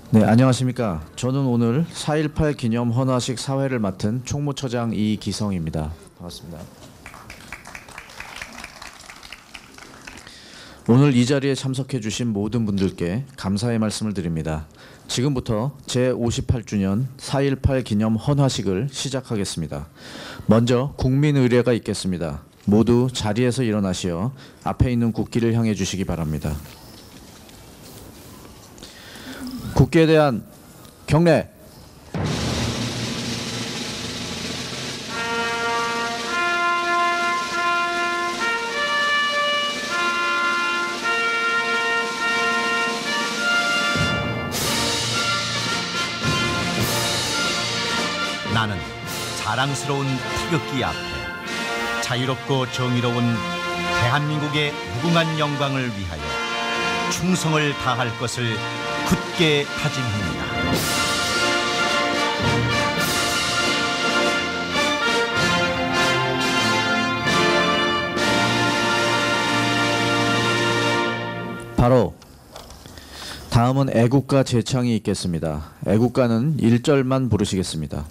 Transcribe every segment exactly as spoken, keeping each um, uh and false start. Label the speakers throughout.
Speaker 1: 네, 안녕하십니까. 저는 오늘 사 일팔 기념 헌화식 사회를 맡은 총무처장 이기성입니다. 반갑습니다. 오늘 이 자리에 참석해 주신 모든 분들께 감사의 말씀을 드립니다. 지금부터 제오십팔 주년 사 일팔 기념 헌화식을 시작하겠습니다. 먼저 국민의례가 있겠습니다. 모두 자리에서 일어나시어 앞에 있는 국기를 향해 주시기 바랍니다. 국기에 대한 경례.
Speaker 2: 나는 자랑스러운 태극기 앞에 자유롭고 정의로운 대한민국의 무궁한 영광을 위하여 충성을 다할 것을 굳게 다짐합니다.
Speaker 1: 바로 다음은 애국가 제창이 있겠습니다. 애국가는 일 절만 부르시겠습니다.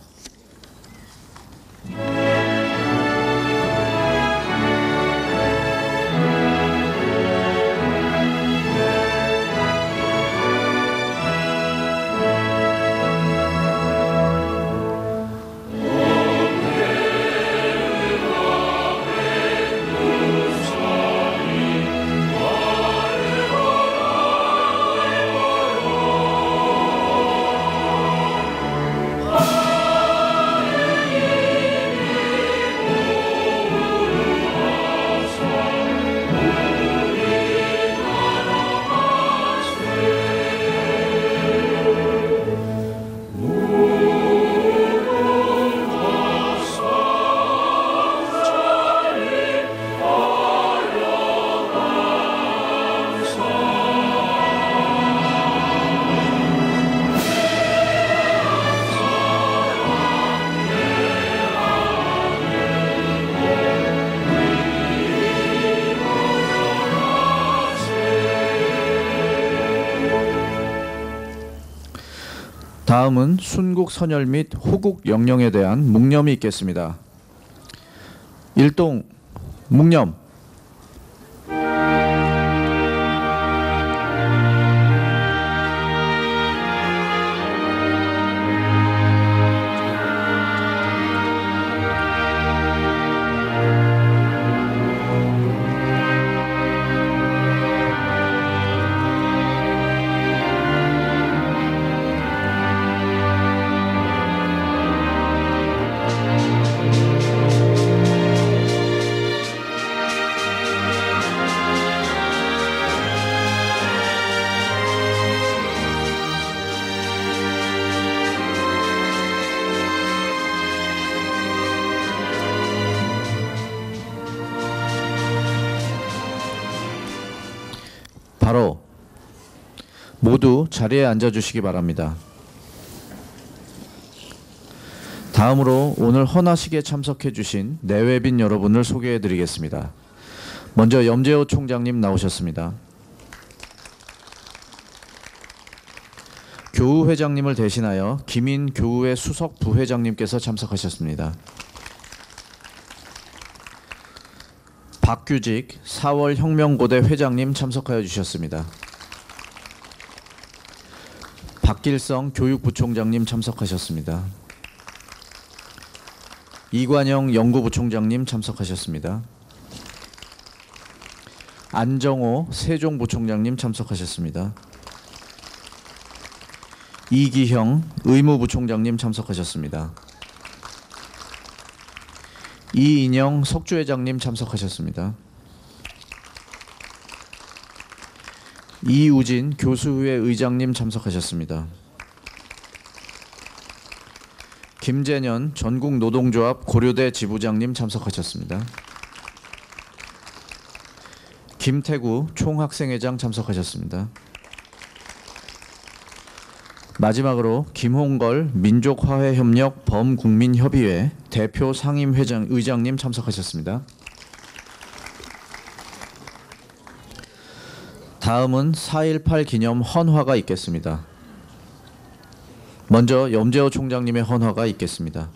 Speaker 1: 다음은 순국 선열 및 호국 영령에 대한 묵념이 있겠습니다. 일동 묵념. 바로 모두 자리에 앉아주시기 바랍니다. 다음으로 오늘 헌화식에 참석해 주신 내외빈 여러분을 소개해 드리겠습니다. 먼저 염재호 총장님 나오셨습니다. 교우회장님을 대신하여 김인 교우회 수석 부회장님께서 참석하셨습니다. 박규직 사월 혁명고대 회장님 참석하여 주셨습니다. 박길성 교육부총장님 참석하셨습니다. 이관영 연구부총장님 참석하셨습니다. 안정호 세종부총장님 참석하셨습니다. 이기형 의무부총장님 참석하셨습니다. 이인영 석주회장님 참석하셨습니다. 이우진 교수회 의장님 참석하셨습니다. 김재년 전국노동조합 고려대 지부장님 참석하셨습니다. 김태구 총학생회장 참석하셨습니다. 마지막으로 김홍걸 민족화해협력 범국민협의회 대표 상임회장 의장님 참석하셨습니다. 다음은 사 일팔 기념 헌화가 있겠습니다. 먼저 염재호 총장님의 헌화가 있겠습니다.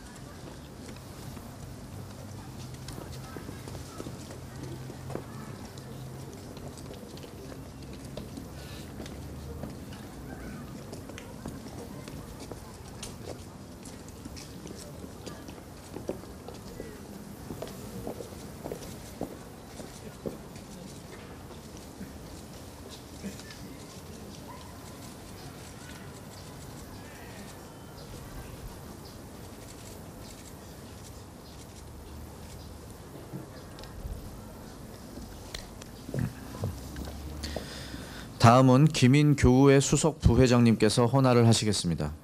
Speaker 1: 다음은 김인교우회 수석 부회장님께서 헌화를 하시겠습니다.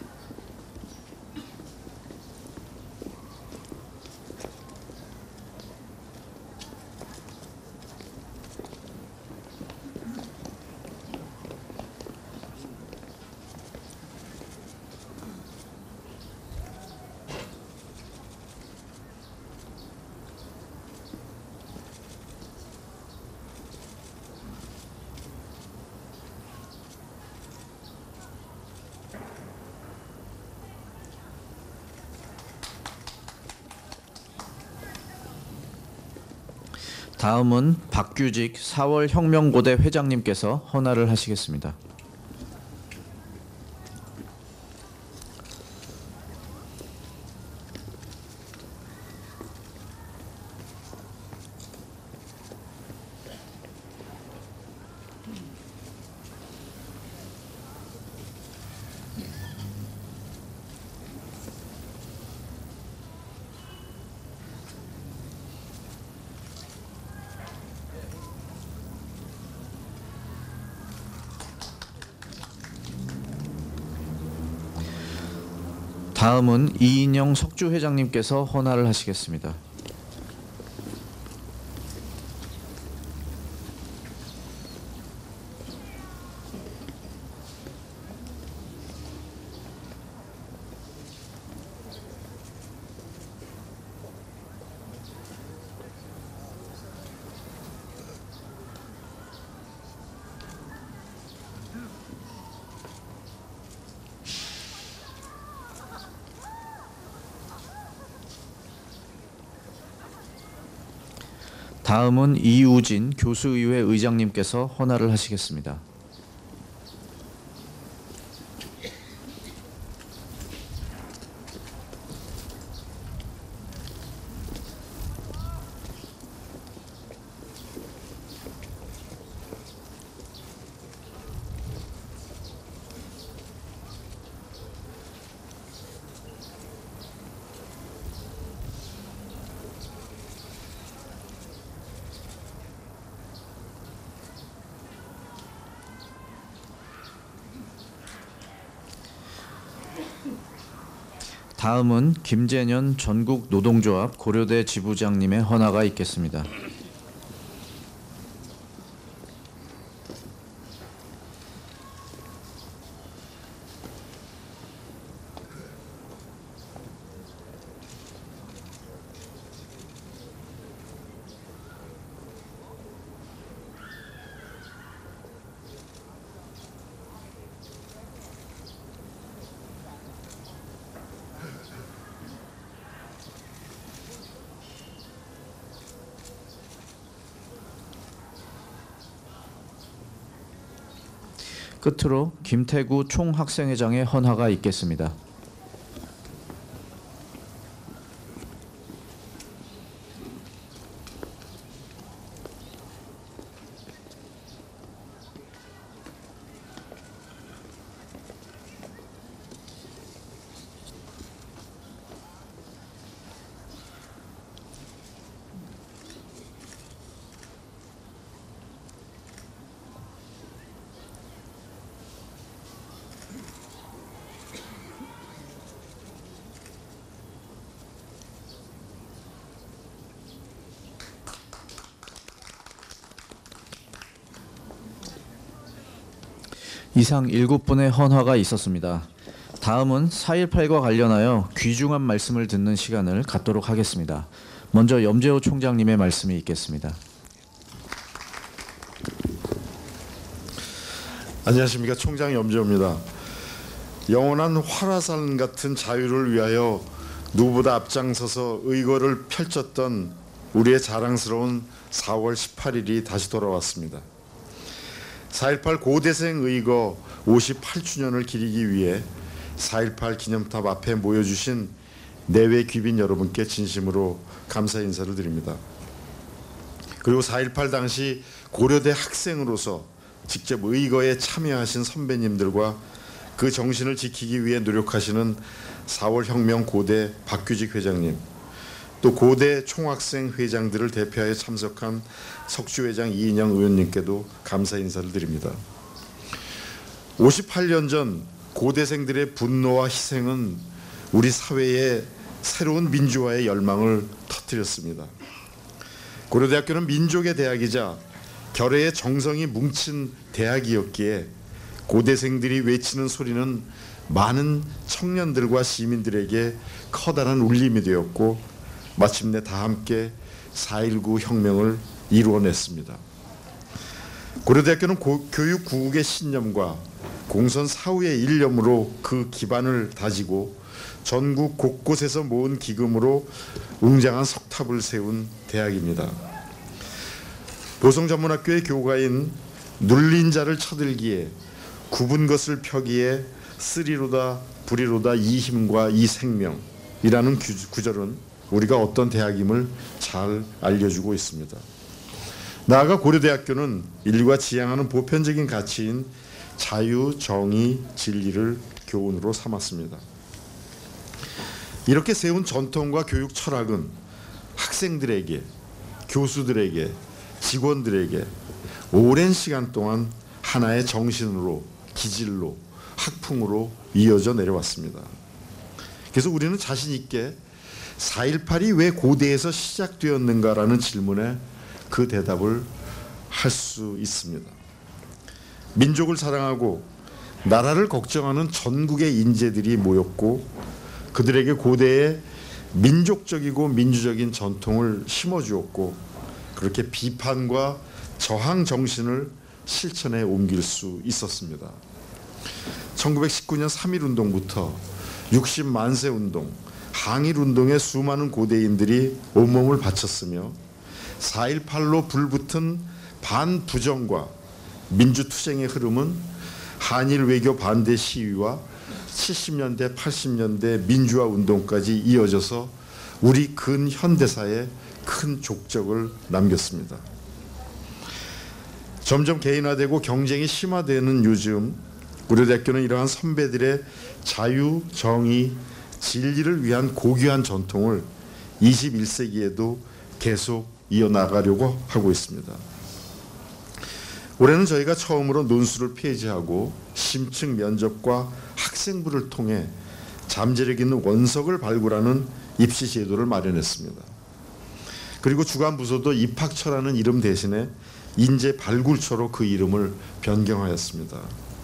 Speaker 1: 다음은 박규직 사월 혁명고대 회장님께서 헌화를 하시겠습니다. 다음은 이인영 석주회장님께서 헌화를 하시겠습니다. 다음은 이우진 교수의회 의장님께서 헌화를 하시겠습니다. 다음은 김재년 전국노동조합 고려대 지부장님의 헌화가 있겠습니다. 끝으로 김태구 총학생회장의 헌화가 있겠습니다. 이상 일곱 분의 헌화가 있었습니다. 다음은 사 일팔과 관련하여 귀중한 말씀을 듣는 시간을 갖도록 하겠습니다. 먼저 염재호 총장님의 말씀이 있겠습니다.
Speaker 3: 안녕하십니까. 총장 염재호입니다. 영원한 화라산 같은 자유를 위하여 누구보다 앞장서서 의거를 펼쳤던 우리의 자랑스러운 사월 십팔일이 다시 돌아왔습니다. 사일팔 고대생 의거 오십팔 주년을 기리기 위해 사일팔 기념탑 앞에 모여주신 내외 귀빈 여러분께 진심으로 감사 인사를 드립니다. 그리고 사일팔 당시 고려대 학생으로서 직접 의거에 참여하신 선배님들과 그 정신을 지키기 위해 노력하시는 사월 혁명 고대 박규직 회장님, 또 고대 총학생 회장들을 대표하여 참석한 석주회장 이인영 의원님께도 감사 인사를 드립니다. 오십팔 년 전 고대생들의 분노와 희생은 우리 사회의 새로운 민주화의 열망을 터뜨렸습니다. 고려대학교는 민족의 대학이자 결의의 정성이 뭉친 대학이었기에 고대생들이 외치는 소리는 많은 청년들과 시민들에게 커다란 울림이 되었고 마침내 다 함께 사 일구 혁명을 이루어냈습니다. 고려대학교는 고, 교육구국의 신념과 공선 사후의 일념으로 그 기반을 다지고 전국 곳곳에서 모은 기금으로 웅장한 석탑을 세운 대학입니다. 보성전문학교의 교가인 눌린 자를 쳐들기에 굽은 것을 펴기에 쓰리로다 불이로다 이 힘과 이 생명이라는 구절은 우리가 어떤 대학임을 잘 알려주고 있습니다. 나아가 고려대학교는 인류가 지향하는 보편적인 가치인 자유, 정의, 진리를 교훈으로 삼았습니다. 이렇게 세운 전통과 교육 철학은 학생들에게, 교수들에게, 직원들에게 오랜 시간 동안 하나의 정신으로, 기질로, 학풍으로 이어져 내려왔습니다. 그래서 우리는 자신 있게 사 일팔이 왜 고대에서 시작되었는가라는 질문에 그 대답을 할 수 있습니다. 민족을 사랑하고 나라를 걱정하는 전국의 인재들이 모였고 그들에게 고대의 민족적이고 민주적인 전통을 심어주었고 그렇게 비판과 저항 정신을 실천에 옮길 수 있었습니다. 천구백십구 년 삼 일 운동부터 육십 만세 운동, 항일 운동에 수많은 고대인들이 온몸을 바쳤으며 사 일팔로 불붙은 반부정과 민주투쟁의 흐름은 한일 외교 반대 시위와 칠십 년대, 팔십 년대 민주화 운동까지 이어져서 우리 근현대사에 큰 족적을 남겼습니다. 점점 개인화되고 경쟁이 심화되는 요즘 고려대학교는 이러한 선배들의 자유, 정의, 진리를 위한 고귀한 전통을 이십일 세기에도 계속 이어나가려고 하고 있습니다. 올해는 저희가 처음으로 논술을 폐지하고 심층 면접과 학생부를 통해 잠재력 있는 원석을 발굴하는 입시 제도를 마련했습니다. 그리고 주간부서도 입학처라는 이름 대신에 인재 발굴처로 그 이름을 변경하였습니다.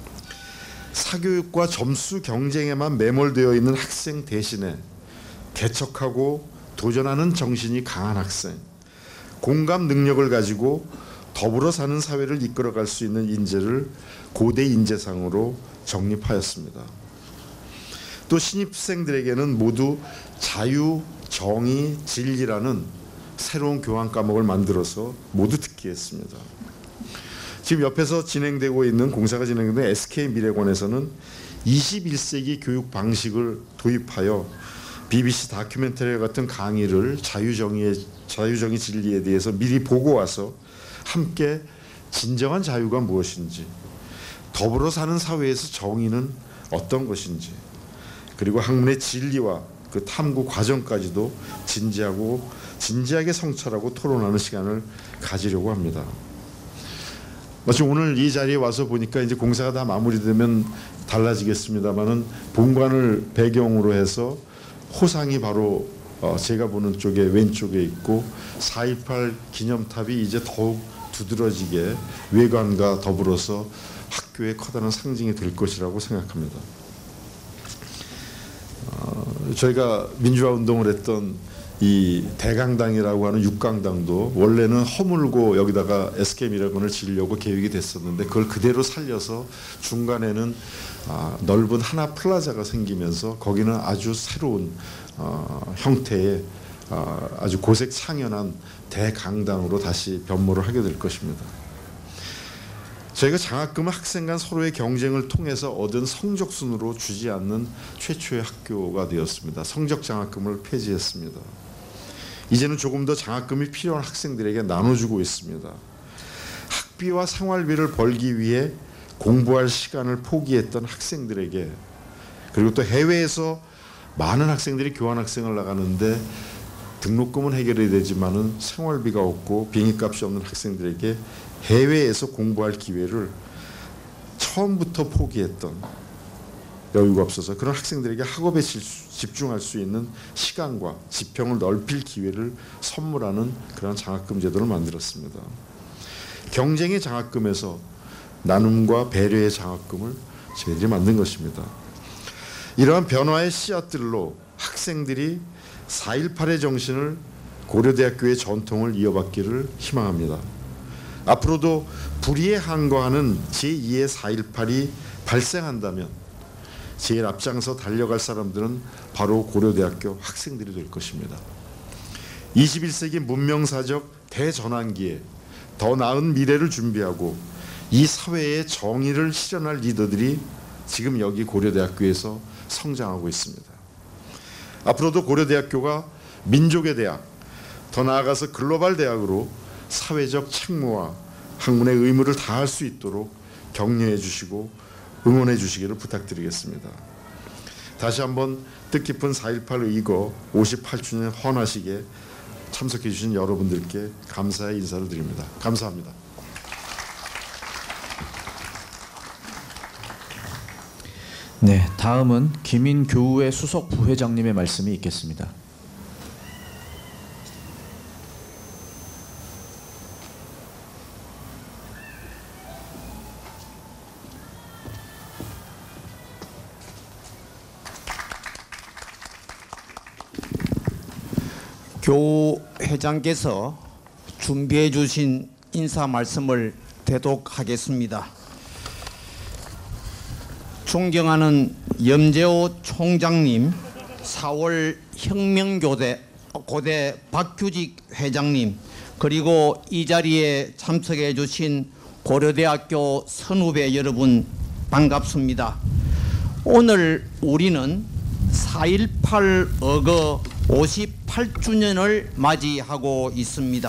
Speaker 3: 사교육과 점수 경쟁에만 매몰되어 있는 학생 대신에 개척하고 도전하는 정신이 강한 학생, 공감 능력을 가지고 더불어 사는 사회를 이끌어갈 수 있는 인재를 고대 인재상으로 정립하였습니다. 또 신입생들에게는 모두 자유, 정의, 진리라는 새로운 교환 과목을 만들어서 모두 듣게 했습니다. 지금 옆에서 진행되고 있는 공사가 진행되는 에스케이 미래관에서는 이십일 세기 교육 방식을 도입하여 비비씨 다큐멘터리 같은 강의를 자유정의의, 자유정의 진리에 대해서 미리 보고 와서 함께 진정한 자유가 무엇인지, 더불어 사는 사회에서 정의는 어떤 것인지, 그리고 학문의 진리와 그 탐구 과정까지도 진지하고 진지하게 성찰하고 토론하는 시간을 가지려고 합니다. 마치 오늘 이 자리에 와서 보니까 이제 공사가 다 마무리되면 달라지겠습니다만은 본관을 배경으로 해서 호상이 바로 제가 보는 쪽에 왼쪽에 있고 사 일팔 기념탑이 이제 더욱 두드러지게 외관과 더불어서 학교의 커다란 상징이 될 것이라고 생각합니다. 어, 저희가 민주화 운동을 했던 이 대강당이라고 하는 육강당도 원래는 허물고 여기다가 에스케이 미라건을 지으려고 계획이 됐었는데 그걸 그대로 살려서 중간에는 아, 넓은 하나 플라자가 생기면서 거기는 아주 새로운 어, 형태의 어, 아주 고색 창연한 대강당으로 다시 변모를 하게 될 것입니다. 저희가 장학금은 학생 간 서로의 경쟁을 통해서 얻은 성적 순으로 주지 않는 최초의 학교가 되었습니다. 성적 장학금을 폐지했습니다. 이제는 조금 더 장학금이 필요한 학생들에게 나눠주고 있습니다. 학비와 생활비를 벌기 위해 공부할 시간을 포기했던 학생들에게, 그리고 또 해외에서 많은 학생들이 교환학생을 나가는데 등록금은 해결이 되지만은 생활비가 없고 비행기값이 없는 학생들에게 해외에서 공부할 기회를 처음부터 포기했던, 여유가 없어서 그런 학생들에게 학업에 집중할 수 있는 시간과 지평을 넓힐 기회를 선물하는 그런 장학금 제도를 만들었습니다. 경쟁의 장학금에서 나눔과 배려의 장학금을 저희들이 만든 것입니다. 이러한 변화의 씨앗들로 학생들이 사 일팔의 정신을 고려대학교의 전통을 이어받기를 희망합니다. 앞으로도 불의에 항거하는 제이의 사 일팔이 발생한다면 제일 앞장서 달려갈 사람들은 바로 고려대학교 학생들이 될 것입니다. 이십일 세기 문명사적 대전환기에 더 나은 미래를 준비하고 이 사회의 정의를 실현할 리더들이 지금 여기 고려대학교에서 성장하고 있습니다. 앞으로도 고려대학교가 민족의 대학, 더 나아가서 글로벌 대학으로 사회적 책무와 학문의 의무를 다할 수 있도록 격려해 주시고 응원해 주시기를 부탁드리겠습니다. 다시 한번 뜻깊은 사 일팔 의거 오십팔 주년 헌화식에 참석해 주신 여러분들께 감사의 인사를 드립니다. 감사합니다.
Speaker 1: 네, 다음은 김인교우의 수석 부회장님의 말씀이 있겠습니다.
Speaker 4: 교 회장께서 준비해 주신 인사 말씀을 대독하겠습니다. 존경하는 염재호 총장님, 사월 혁명고대 고대 박규직 회장님, 그리고 이 자리에 참석해 주신 고려대학교 선후배 여러분, 반갑습니다. 오늘 우리는 사 일팔 어거 오십팔 주년을 맞이하고 있습니다.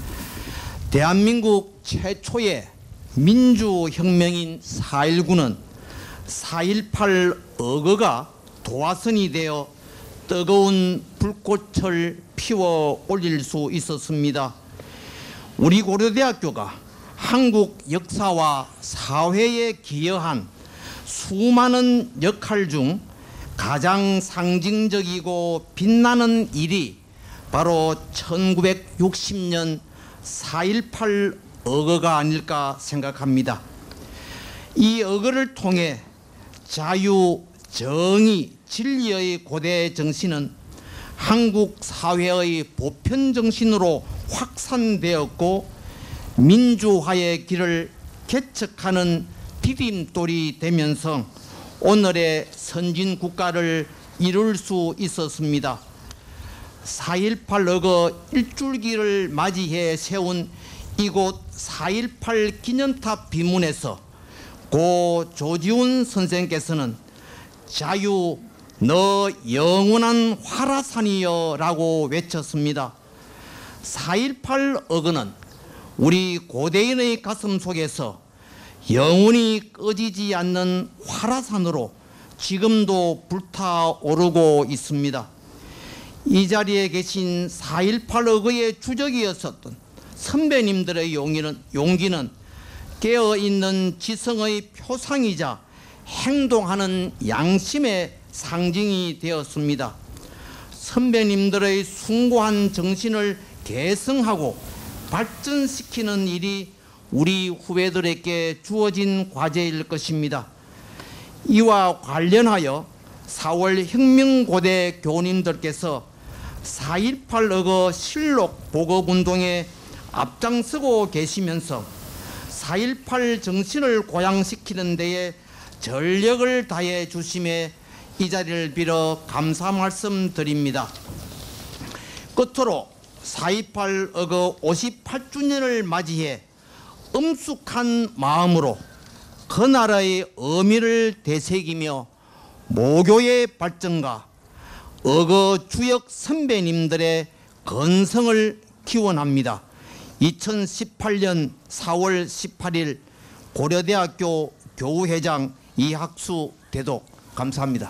Speaker 4: 대한민국 최초의 민주혁명인 사 일구는 사 일팔 어거가 도화선이 되어 뜨거운 불꽃을 피워 올릴 수 있었습니다. 우리 고려대학교가 한국 역사와 사회에 기여한 수많은 역할 중 가장 상징적이고 빛나는 일이 바로 천구백육십 년 사 일팔 어거가 아닐까 생각합니다. 이 어거를 통해 자유, 정의, 진리의 고대 정신은 한국 사회의 보편 정신으로 확산되었고 민주화의 길을 개척하는 디딤돌이 되면서 오늘의 선진 국가를 이룰 수 있었습니다. 사 일팔 어거 일줄기를 맞이해 세운 이곳 사 일팔 기념탑 비문에서 고 조지훈 선생께서는 자유 너 영원한 화라산이여 라고 외쳤습니다. 사 일팔 어거는 우리 고대인의 가슴 속에서 영원히 꺼지지 않는 화라산으로 지금도 불타오르고 있습니다. 이 자리에 계신 사 일팔 어거의 주적이었었던 선배님들의 용기는, 용기는 깨어있는 지성의 표상이자 행동하는 양심의 상징이 되었습니다. 선배님들의 숭고한 정신을 계승하고 발전시키는 일이 우리 후배들에게 주어진 과제일 것입니다. 이와 관련하여 사월 혁명고대 교우님들께서 사일팔 억어 실록 보급운동에 앞장서고 계시면서 사일팔 정신을 고양시키는 데에 전력을 다해 주심에 이 자리를 빌어 감사 말씀드립니다. 끝으로 사일팔 억어 오십팔 주년을 맞이해 엄숙한 마음으로 그 나라의 의미를 되새기며 모교의 발전과 억어 주역 선배님들의 건성을 기원합니다. 이천십팔 년 사월 십팔일 고려대학교 교우회장 이학수 대독. 감사합니다.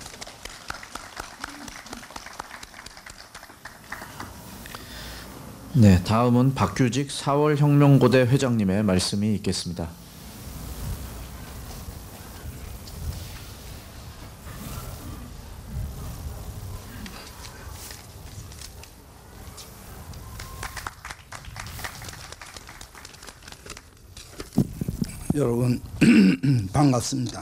Speaker 1: 네, 다음은 박규직 사월 혁명고대 회장님의 말씀이 있겠습니다.
Speaker 5: 여러분 반갑습니다.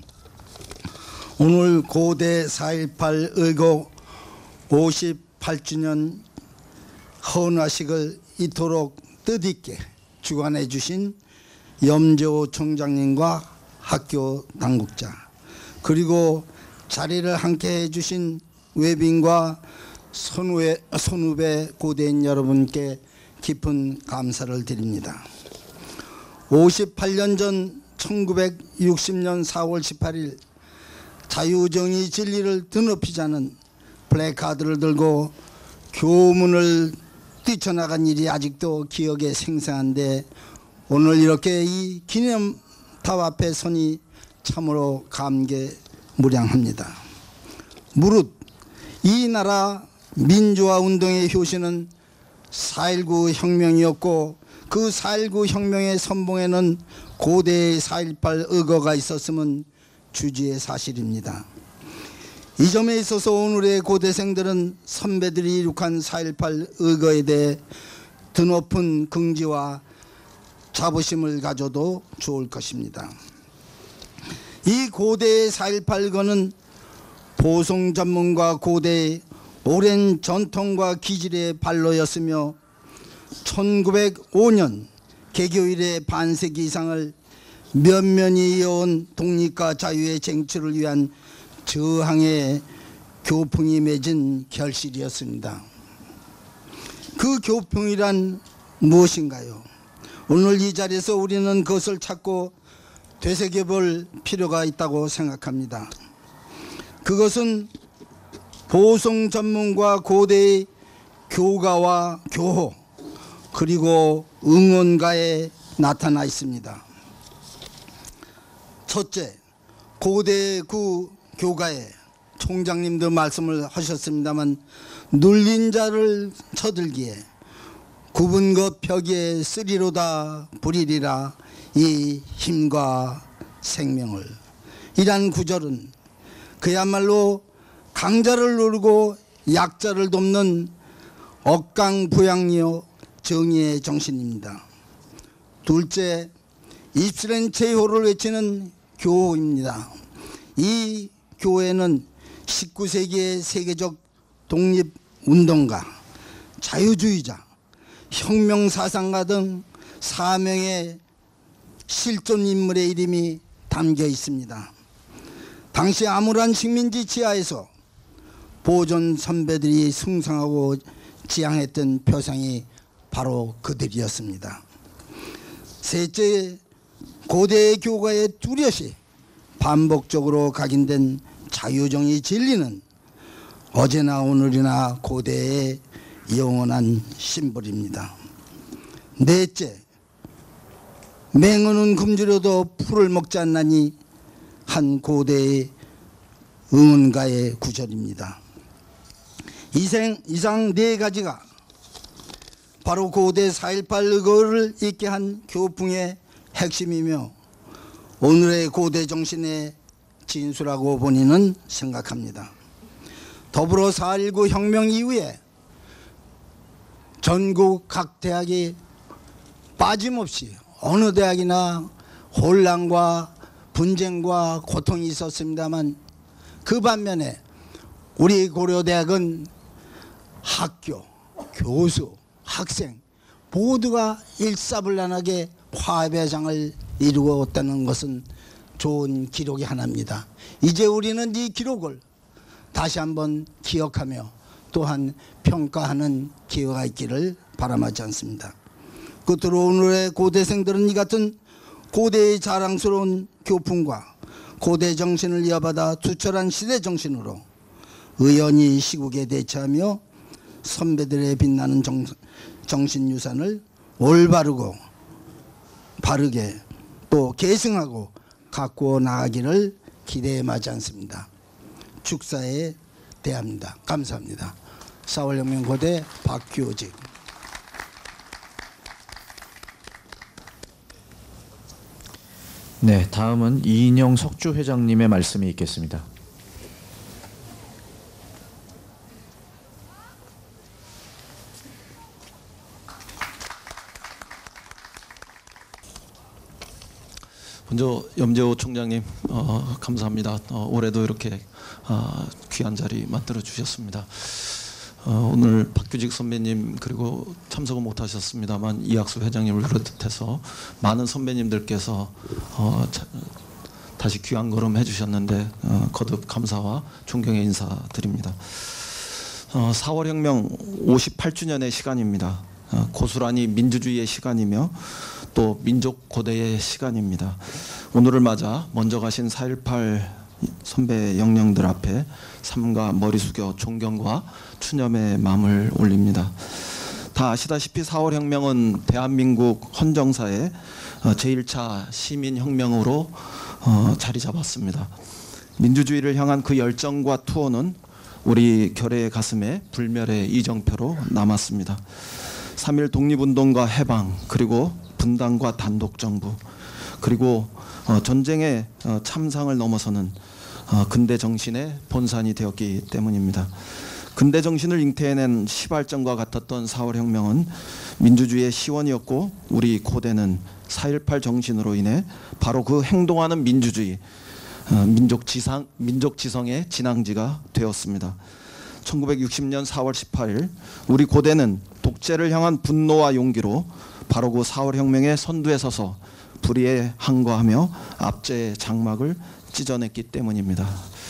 Speaker 5: 오늘 고대 사일팔 의거 오십팔 주년 헌화식을 이토록 뜻있게 주관해 주신 염재호 총장님과 학교 당국자, 그리고 자리를 함께 해주신 외빈과 선후배, 선후배 고대인 여러분께 깊은 감사를 드립니다. 오십팔 년 전 천구백육십 년 사월 십팔일 자유정의 진리를 드높이자는 플래카드를 들고 교문을 뛰쳐나간 일이 아직도 기억에 생생한데, 오늘 이렇게 이 기념탑 앞에 서니 참으로 감개무량합니다. 무릇 이 나라 민주화 운동의 효시는 사 일구 혁명이었고, 그 사 일구 혁명의 선봉에는 고대의 사일팔 의거가 있었음은 주지의 사실입니다. 이 점에 있어서 오늘의 고대생들은 선배들이 이룩한 사일팔 의거에 대해 드높은 긍지와 자부심을 가져도 좋을 것입니다. 이 고대의 사일팔 의거는 보송 전문과 고대의 오랜 전통과 기질의 발로였으며 천구백오 년 개교 이래 반세기 이상을 면면히 이어온 독립과 자유의 쟁취를 위한 저항의 교풍이 맺은 결실이었습니다. 그 교풍이란 무엇인가요? 오늘 이 자리에서 우리는 그것을 찾고 되새겨볼 필요가 있다고 생각합니다. 그것은 보송 전문과 고대의 교가와 교호, 그리고 응원가에 나타나 있습니다. 첫째, 고대구 교가에 총장님도 말씀을 하셨습니다만, 눌린 자를 쳐들기에 굽은 것 벽에 쓰리로다 부리리라 이 힘과 생명을, 이란 구절은 그야말로 강자를 누르고 약자를 돕는 억강부양이요 정의의 정신입니다. 둘째, 입술엔 제호를 외치는 교호입니다. 이 교회는 십구 세기의 세계적 독립운동가, 자유주의자, 혁명사상가 등 사명의 실존 인물의 이름이 담겨 있습니다. 당시 암울한 식민지 지하에서 보존 선배들이 숭상하고 지향했던 표상이 바로 그들이었습니다. 셋째, 고대의 교가에 뚜렷이 반복적으로 각인된 자유정의 진리는 어제나 오늘이나 고대의 영원한 심벌입니다. 넷째, 맹어는 굶주려도 풀을 먹지 않나니 한 고대의 응원가의 구절입니다. 이생, 이상 네 가지가 바로 고대 사일팔 의거를 있게 한 교풍의 핵심이며 오늘의 고대 정신의 진수라고 본인은 생각합니다. 더불어 사 일구 혁명 이후에 전국 각 대학이 빠짐없이 어느 대학이나 혼란과 분쟁과 고통이 있었습니다만, 그 반면에 우리 고려대학은 학교, 교수, 학생 모두가 일사불란하게 화합의 장을 이루었다는 것은 좋은 기록이 하나입니다. 이제 우리는 이 기록을 다시 한번 기억하며 또한 평가하는 기회가 있기를 바람하지 않습니다. 끝으로 오늘의 고대생들은 이 같은 고대의 자랑스러운 교품과 고대 정신을 이어받아 투철한 시대 정신으로 의연히 시국에 대처하며 선배들의 빛나는 정, 정신유산을 올바르고 바르게 또 계승하고 가꾸어 나가기를 기대에 마지 않습니다. 축사에 대합니다. 감사합니다. 사월혁명 고대 박규직.
Speaker 1: 네, 다음은 이인영 석주 회장님의 말씀이 있겠습니다.
Speaker 6: 먼저 염재호 총장님 어, 감사합니다. 어, 올해도 이렇게 어, 귀한 자리 만들어 주셨습니다. 어, 오늘 박규직 선배님 그리고 참석은 못하셨습니다만 이학수 회장님을 비롯해서 많은 선배님들께서 어, 자, 다시 귀한 걸음 해주셨는데 어, 거듭 감사와 존경의 인사드립니다. 어, 사월혁명 오십팔 주년의 시간입니다. 어, 고스란히 민주주의의 시간이며 또 민족 고대의 시간입니다. 오늘을 맞아 먼저 가신 사 일팔 선배 영령들 앞에 삼가 머리 숙여 존경과 추념의 마음을 올립니다. 다 아시다시피 사월혁명은 대한민국 헌정사의 제일 차 시민혁명으로 자리 잡았습니다. 민주주의를 향한 그 열정과 투혼은 우리 결의의 가슴에 불멸의 이정표로 남았습니다. 삼일 독립운동과 해방 그리고 분단과 단독정부 그리고 어, 전쟁의 어, 참상을 넘어서는 어, 근대 정신의 본산이 되었기 때문입니다. 근대 정신을 잉태해낸 시발점과 같았던 사월혁명은 민주주의의 시원이었고 우리 고대는 사 일팔 정신으로 인해 바로 그 행동하는 민주주의 어, 민족 지상 민족 지성의 진앙지가 되었습니다. 천구백육십 년 사월 십팔일 우리 고대는 독재를 향한 분노와 용기로 바로 그 사월혁명의 선두에 서서 불의에 항거하며 압제의 장막을 찢어냈기 때문입니다.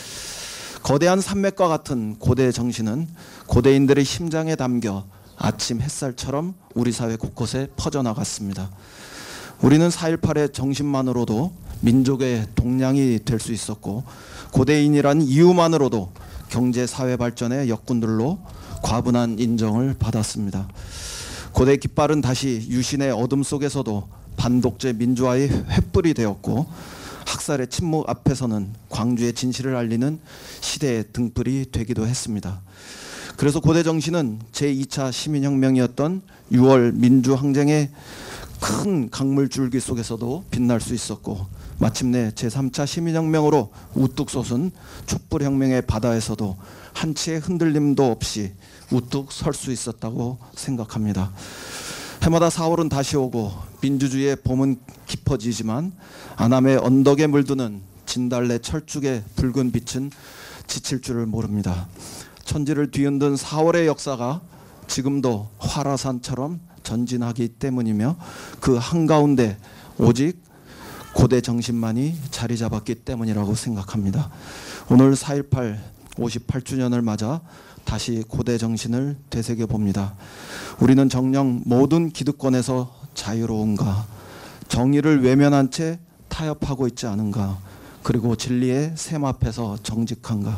Speaker 6: 거대한 산맥과 같은 고대 정신은 고대인들의 심장에 담겨 아침 햇살처럼 우리 사회 곳곳에 퍼져나갔습니다. 우리는 사 일팔의 정신만으로도 민족의 동량이 될 수 있었고 고대인이란 이유만으로도 경제 사회 발전의 역군들로 과분한 인정을 받았습니다. 고대 깃발은 다시 유신의 어둠 속에서도 반독재 민주화의 횃불이 되었고 학살의 침묵 앞에서는 광주의 진실을 알리는 시대의 등불이 되기도 했습니다. 그래서 고대 정신은 제이 차 시민혁명이었던 유월 민주항쟁의 큰 강물줄기 속에서도 빛날 수 있었고 마침내 제삼 차 시민혁명으로 우뚝 솟은 촛불혁명의 바다에서도 한치의 흔들림도 없이 우뚝 설 수 있었다고 생각합니다. 해마다 사월은 다시 오고 민주주의의 봄은 깊어지지만 안암의 언덕에 물드는 진달래 철쭉의 붉은 빛은 지칠 줄을 모릅니다. 천지를 뒤흔든 사월의 역사가 지금도 화라산처럼 전진하기 때문이며 그 한가운데 오직 고대 정신만이 자리 잡았기 때문이라고 생각합니다. 오늘 사 일팔 오십팔 주년을 맞아 다시 고대 정신을 되새겨 봅니다. 우리는 정녕 모든 기득권에서 자유로운가? 정의를 외면한 채 타협하고 있지 않은가? 그리고 진리의 셈 앞에서 정직한가?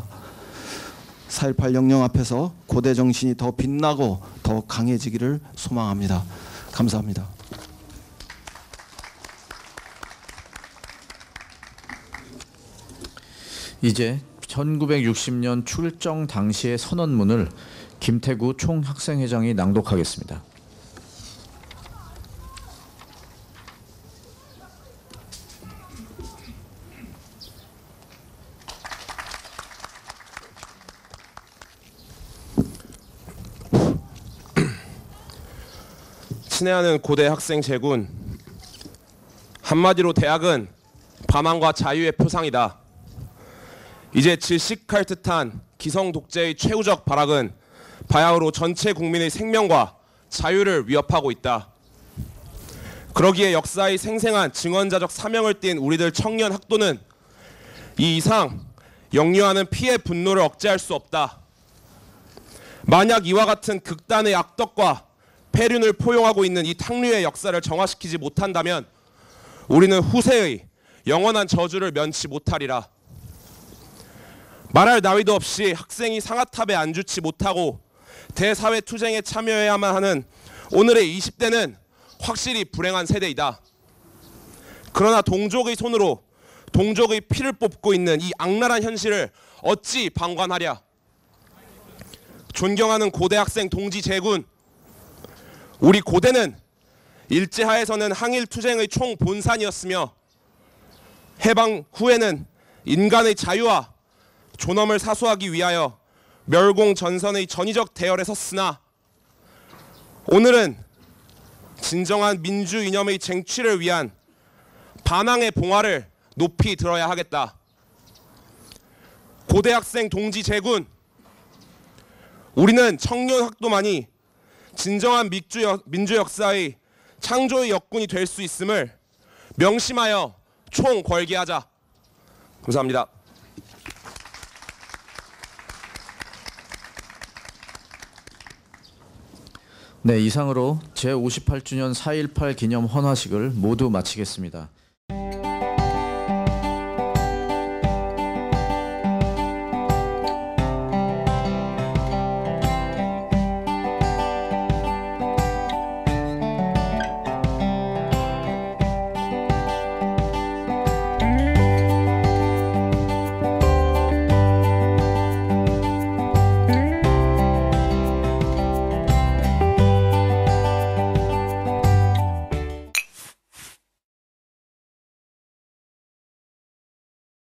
Speaker 6: 사 일팔 영령 앞에서 고대 정신이 더 빛나고 더 강해지기를 소망합니다. 감사합니다.
Speaker 1: 이제 천구백육십 년 출정 당시의 선언문을 김태구 총학생회장이 낭독하겠습니다.
Speaker 7: 친애하는 고대 학생 제군, 한마디로 대학은 반환과 자유의 표상이다. 이제 질식할 듯한 기성 독재의 최후적 발악은 바야흐로 전체 국민의 생명과 자유를 위협하고 있다. 그러기에 역사의 생생한 증언자적 사명을 띤 우리들 청년 학도는 이 이상 역류하는 피해 분노를 억제할 수 없다. 만약 이와 같은 극단의 악덕과 폐륜을 포용하고 있는 이 탕류의 역사를 정화시키지 못한다면 우리는 후세의 영원한 저주를 면치 못하리라. 말할 나위도 없이 학생이 상아탑에 안주치 못하고 대사회투쟁에 참여해야만 하는 오늘의 이십 대는 확실히 불행한 세대이다. 그러나 동족의 손으로 동족의 피를 뽑고 있는 이 악랄한 현실을 어찌 방관하랴. 존경하는 고대 학생 동지 제군, 우리 고대는 일제하에서는 항일투쟁의 총본산이었으며 해방 후에는 인간의 자유와 존엄을 사수하기 위하여 멸공전선의 전위적 대열에 섰으나 오늘은 진정한 민주 이념의 쟁취를 위한 반항의 봉화를 높이 들어야 하겠다. 고대 학생 동지 제군, 우리는 청년 학도만이 진정한 민주 역사의 창조의 역군이 될 수 있음을 명심하여 총궐기하자. 감사합니다.
Speaker 1: 네, 이상으로 제오십팔 주년 사 일팔 기념 헌화식을 모두 마치겠습니다.